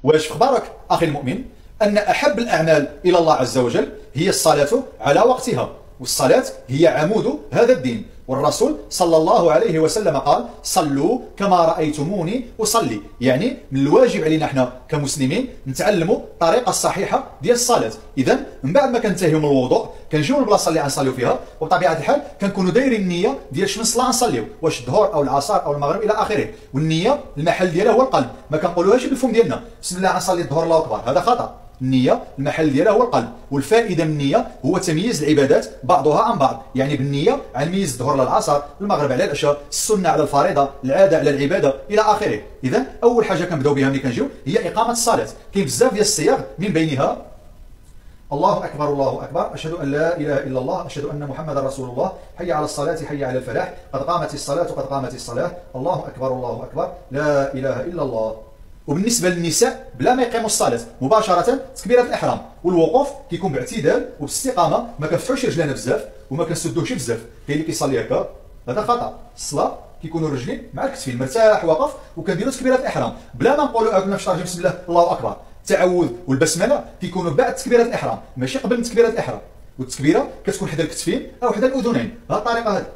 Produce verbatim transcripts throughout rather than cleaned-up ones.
واش في خبارك أخي المؤمن أن أحب الأعمال إلى الله عز وجل هي الصلاة على وقتها، والصلاة هي عمود هذا الدين. والرسول صلى الله عليه وسلم قال: صلوا كما رأيتموني أصلي. يعني من الواجب علينا احنا كمسلمين نتعلموا الطريقة الصحيحة ديال الصلاة. إذا من بعد ما كنتهيو من الوضوء كنجيو للبلاصة اللي غنصليو فيها، وبطبيعة الحال كنكونوا دايرين النية ديال شنو الصلاة غنصليو، واش الظهر أو العصر أو المغرب إلى آخره. والنية المحل ديالها هو القلب، ما كنقولوهاش بالفم ديالنا بسم الله غنصلي الظهر الله أكبر، هذا خطأ. النية المحل ديالها هو القلب، والفائدة من النية هو تمييز العبادات بعضها عن بعض. يعني بالنية غنميز الظهر على العصر، المغرب على العشاء، السنة على الفريضة، العادة على العبادة إلى آخره. إذا أول حاجة كنبداو بها ملي كنجيو هي إقامة الصلاة. كاين بزاف ديال الصيغ من بينها الله أكبر الله أكبر، أشهد أن لا إله إلا الله، أشهد أن محمدا رسول الله، حي على الصلاة حي على الفلاح، قد قامت الصلاة قد قامت الصلاة، الله أكبر الله أكبر، لا إله إلا الله. وبالنسبه للنساء بلا ما يقيموا الصلاه مباشره تكبيره الاحرام، والوقوف كيكون باعتدال وباستقامه، ما كنفتحوش رجلنا بزاف وما كنسدوهش بزاف. كاين اللي كيصلي هكا، هذا خطا. الصلاه كيكونوا الرجلين مع الكتفين مرتاح واقف، وكنديروا تكبيره الاحرام بلا ما نقولوا كنا في بسم الله الله اكبر. التعوذ والبسمله كيكونوا بعد تكبيره الاحرام ماشي قبل تكبيره الاحرام، والتكبيره كتكون حدا الكتفين او حدا الاذنين. هذه الطريقه هذه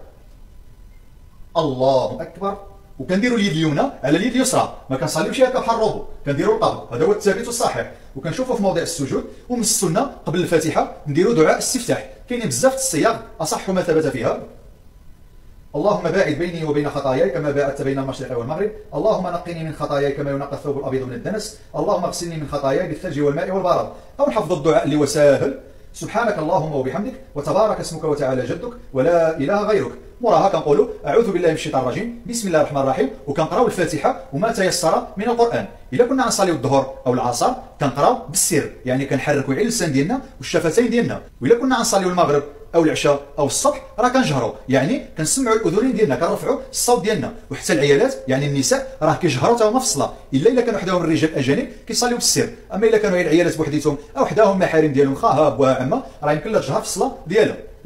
الله اكبر، وكنديروا اليد اليمنى على اليد اليسرى، ما كنصليوش هكا بحال الركوع، كنديروا القبض، هذا هو الثابت والصحيح. وكنشوفوا في موضع السجود. ومن السنه قبل الفاتحه نديروا دعاء الاستفتاح. كاينين بزاف الصيغ اصح ما ثبت فيها. اللهم باعد بيني وبين خطاياي كما باعدت بين المشرق والمغرب، اللهم نقني من خطاياي كما ينقى الثوب الابيض من الدنس، اللهم اغسلني من خطاياي بالثلج والماء والبرد. او نحفظ الدعاء اللي هو ساهل: سبحانك اللهم وبحمدك وتبارك اسمك وتعالى جدك ولا اله غيرك. موراها كنقولوا اعوذ بالله من الشيطان الرجيم، بسم الله الرحمن الرحيم، وكنقراو الفاتحه وما تيسر من القران. الا كنا غنصليو الظهر او العصر كنقراو بالسر، يعني كنحركوا غير اللسان ديالنا والشفتين ديالنا. والا كنا غنصليو المغرب او العشاء او الصبح راه كنجهروا، يعني كنسمعوا الاذنين ديالنا، كنرفعوا الصوت ديالنا. وحتى العيالات يعني النساء راه كيجهروا حتى هما في الصلاه، الا الا كانوا حداهم الرجال الاجانب كيصليو بالسر. اما الا كانوا العيالات بوحديتهم او حداهم محارم ديالهم خاها بوا عمه راه يمكن لها تجهر في الصلاه ديالها.